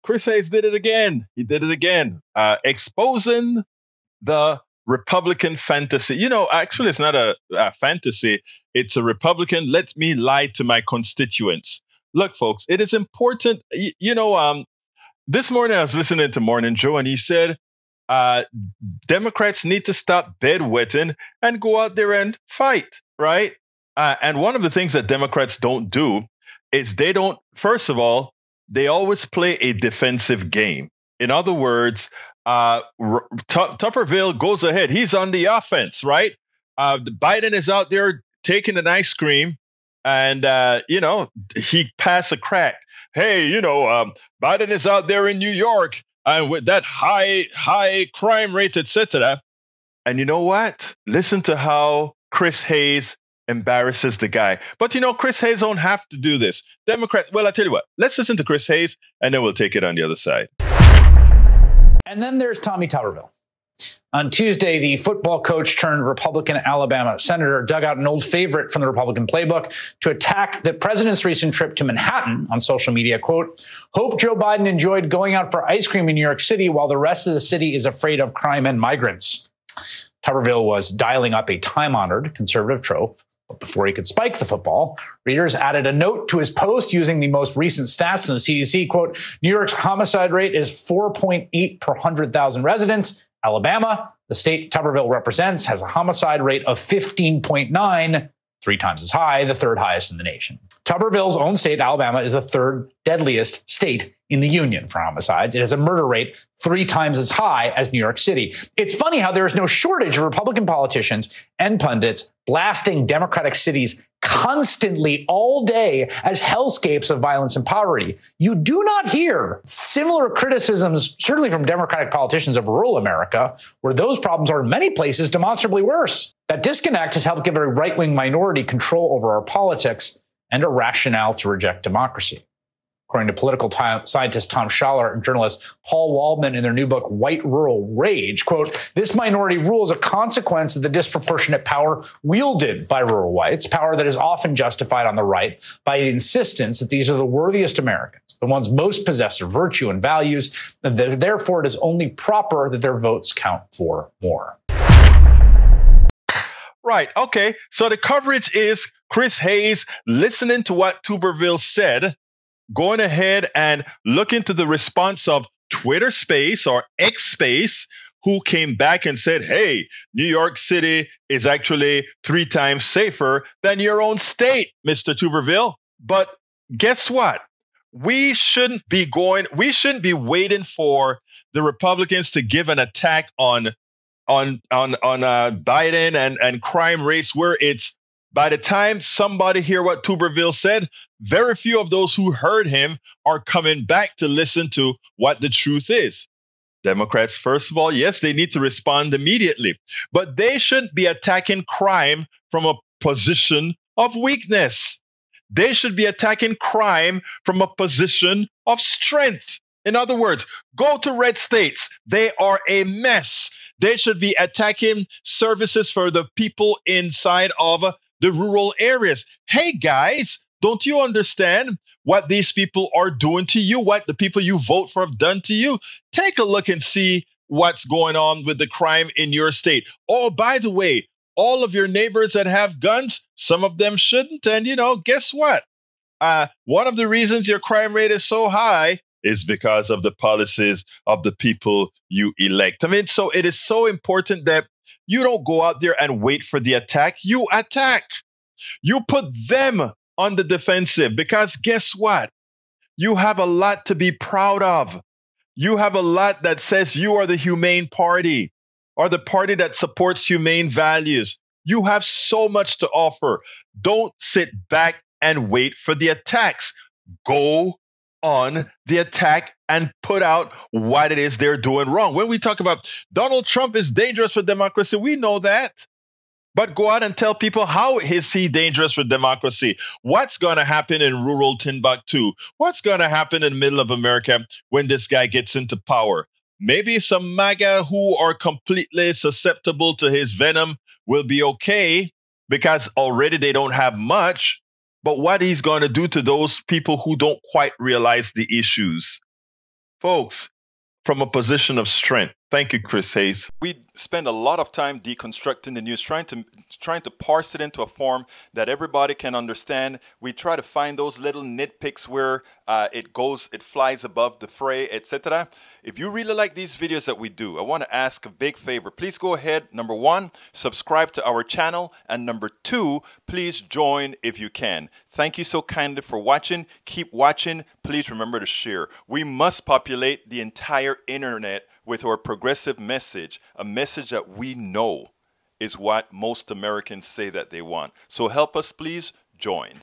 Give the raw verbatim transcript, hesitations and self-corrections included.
Chris Hayes did it again. He did it again, uh, exposing the Republican fantasy. You know, actually, it's not a, a fantasy. It's a Republican. Let me lie to my constituents. Look, folks, it is important. You, you know, um, this morning I was listening to Morning Joe, and he said, uh, Democrats need to stop bedwetting and go out there and fight, right? Uh, and one of the things that Democrats don't do is they don't, first of all, they always play a defensive game. In other words, uh, T- Tuberville goes ahead. He's on the offense, right? Uh, Biden is out there taking an ice cream, and, uh, you know, he passed a crack. Hey, you know, um, Biden is out there in New York and with that high, high crime rate, et cetera. And you know what? Listen to how Chris Hayes embarrasses the guy. But, you know, Chris Hayes don't have to do this. Democrat. Well, I tell you what, let's listen to Chris Hayes and then we'll take it on the other side. And then there's Tommy Tuberville. On Tuesday, the football coach turned Republican Alabama senator dug out an old favorite from the Republican playbook to attack the president's recent trip to Manhattan on social media. Quote, hope Joe Biden enjoyed going out for ice cream in New York City while the rest of the city is afraid of crime and migrants. Tuberville was dialing up a time-honored conservative trope. But before he could spike the football, readers added a note to his post using the most recent stats from the C D C. Quote, New York's homicide rate is four point eight per one hundred thousand residents. Alabama, the state Tuberville represents, has a homicide rate of fifteen point nine, three times as high, the third highest in the nation. Tuberville's own state, Alabama, is the third deadliest state in the union for homicides. It has a murder rate three times as high as New York City. It's funny how there is no shortage of Republican politicians and pundits blasting Democratic cities constantly all day as hellscapes of violence and poverty. You do not hear similar criticisms, certainly from Democratic politicians of rural America, where those problems are in many places demonstrably worse. That disconnect has helped give a right-wing minority control over our politics and a rationale to reject democracy. According to political time, scientist Tom Schaller and journalist Paul Waldman in their new book, White Rural Rage, quote, this minority rule is a consequence of the disproportionate power wielded by rural whites, power that is often justified on the right by the insistence that these are the worthiest Americans, the ones most possessed of virtue and values, and that therefore it is only proper that their votes count for more. Right. Okay. So the coverage is Chris Hayes listening to what Tuberville said, going ahead and look into the response of Twitter Space or X Space, who came back and said, hey, New York City is actually three times safer than your own state, Mister Tuberville. But guess what? We shouldn't be going, we shouldn't be waiting for the Republicans to give an attack on on on on uh, Biden and, and crime rates where it's by the time somebody hear what Tuberville said, very few of those who heard him are coming back to listen to what the truth is. Democrats, first of all, yes, they need to respond immediately, but they shouldn't be attacking crime from a position of weakness. They should be attacking crime from a position of strength. In other words, go to red states. They are a mess. They should be attacking services for the people inside of the rural areas. Hey, guys, don't you understand what these people are doing to you, what the people you vote for have done to you? Take a look and see what's going on with the crime in your state. Oh, by the way, all of your neighbors that have guns, some of them shouldn't. And, you know, guess what? Uh, one of the reasons your crime rate is so high is because of the policies of the people you elect. I mean, so it is so important that you don't go out there and wait for the attack. You attack. You put them on the defensive because guess what? You have a lot to be proud of. You have a lot that says you are the humane party or the party that supports humane values. You have so much to offer. Don't sit back and wait for the attacks. Go on the attack and put out what it is they're doing wrong. When we talk about Donald Trump is dangerous for democracy, we know that. But go out and tell people, how is he dangerous for democracy? What's going to happen in rural Timbuktu? What's going to happen in the middle of America when this guy gets into power? Maybe some MAGA who are completely susceptible to his venom will be okay because already they don't have much. But what he's going to do to those people who don't quite realize the issues? folks, from a position of strength. Thank you, Chris Hayes. We spend a lot of time deconstructing the news, trying to trying to parse it into a form that everybody can understand. We try to find those little nitpicks where uh, it goes, it flies above the fray, et cetera. If you really like these videos that we do, I want to ask a big favor. Please go ahead. Number one, subscribe to our channel, and number two, please join if you can. Thank you so kindly for watching. Keep watching. Please remember to share. We must populate the entire internet with our progressive message, a message that we know is what most Americans say that they want. So help us, please join.